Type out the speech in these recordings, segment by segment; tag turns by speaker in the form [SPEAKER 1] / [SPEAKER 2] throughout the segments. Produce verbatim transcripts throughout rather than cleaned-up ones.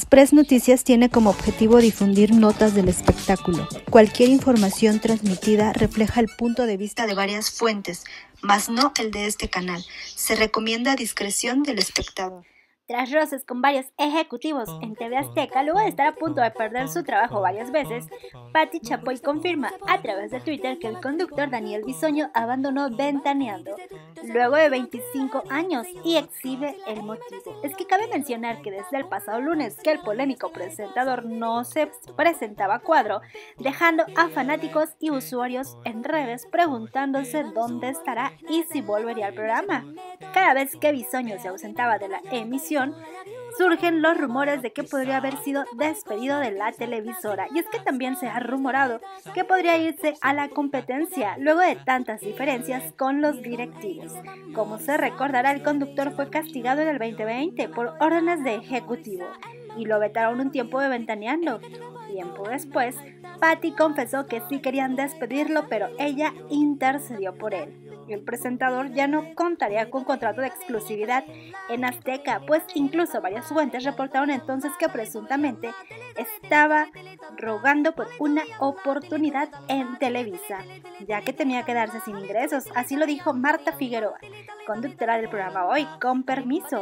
[SPEAKER 1] Express Noticias tiene como objetivo difundir notas del espectáculo. Cualquier información transmitida refleja el punto de vista de varias fuentes, mas no el de este canal. Se recomienda discreción del espectador.
[SPEAKER 2] Tras roces con varios ejecutivos en T V Azteca, luego de estar a punto de perder su trabajo varias veces, Pati Chapoy confirma a través de Twitter que el conductor Daniel Bisoño abandonó Ventaneando luego de veinticinco años y exhibe el motivo. Es que cabe mencionar que desde el pasado lunes que el polémico presentador no se presentaba a cuadro, dejando a fanáticos y usuarios en redes preguntándose dónde estará y si volvería al programa. Cada vez que Bisoño se ausentaba de la emisión, surgen los rumores de que podría haber sido despedido de la televisora, y es que también se ha rumorado que podría irse a la competencia luego de tantas diferencias con los directivos. Como se recordará, el conductor fue castigado en el veinte veinte por órdenes de ejecutivo y lo vetaron un tiempo de Ventaneando. Tiempo después, Pati confesó que sí querían despedirlo, pero ella intercedió por él. El presentador ya no contaría con contrato de exclusividad en Azteca, pues incluso varias fuentes reportaron entonces que presuntamente estaba rogando por una oportunidad en Televisa, ya que temía quedarse sin ingresos. Así lo dijo Marta Figueroa, conductora del programa Hoy, con permiso.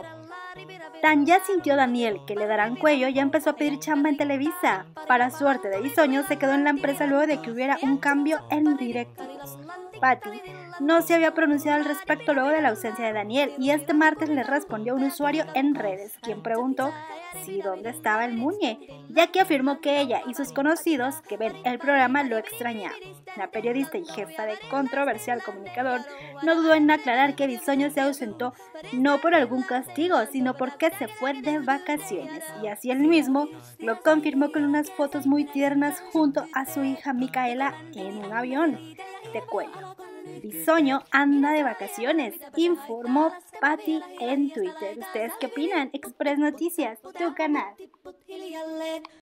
[SPEAKER 2] Tan ya sintió Daniel que le darán cuello, ya empezó a pedir chamba en Televisa. Para suerte de Bisoño, se quedó en la empresa luego de que hubiera un cambio en directivos. Pati no se había pronunciado al respecto luego de la ausencia de Daniel, y este martes le respondió un usuario en redes, quien preguntó si dónde estaba el Muñe, ya que afirmó que ella y sus conocidos que ven el programa lo extrañaban. La periodista y jefa de controversial comunicador no dudó en aclarar que Bisoño se ausentó no por algún castigo, sino porque se fue de vacaciones, y así él mismo lo confirmó con unas fotos muy tiernas junto a su hija Micaela en un avión. Te cuento, Bisoño anda de vacaciones, informó Pati en Twitter. ¿Ustedes qué opinan? Express Noticias, tu canal.